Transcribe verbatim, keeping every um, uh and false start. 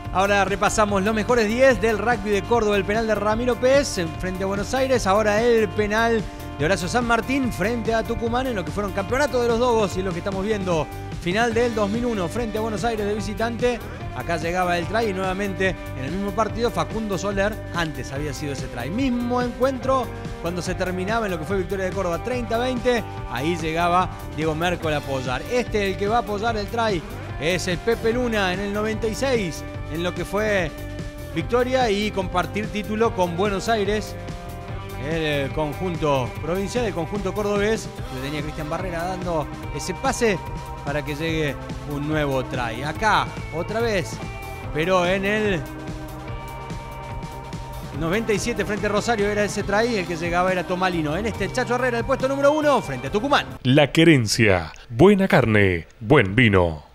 Ahora repasamos los mejores diez del rugby de Córdoba. El penal de Ramiro Pérez frente a Buenos Aires. Ahora el penal de Horacio San Martín frente a Tucumán en lo que fueron campeonatos de los Dogos y lo que estamos viendo. Final del dos mil uno frente a Buenos Aires de visitante. Acá llegaba el try y nuevamente en el mismo partido Facundo Soler. Antes había sido ese try. Mismo encuentro cuando se terminaba en lo que fue victoria de Córdoba treinta a veinte. Ahí llegaba Diego Mércol a apoyar. Este, el que va a apoyar el try, es el Pepe Luna en el noventa y seis. En lo que fue victoria y compartir título con Buenos Aires. El conjunto provincial, el conjunto cordobés, que tenía Cristian Barrera dando ese pase para que llegue un nuevo try. Acá, otra vez, pero en el noventa y siete frente a Rosario era ese try, el que llegaba era Tomalino. En este, el Chacho Herrera, el puesto número uno frente a Tucumán. La Querencia, buena carne, buen vino.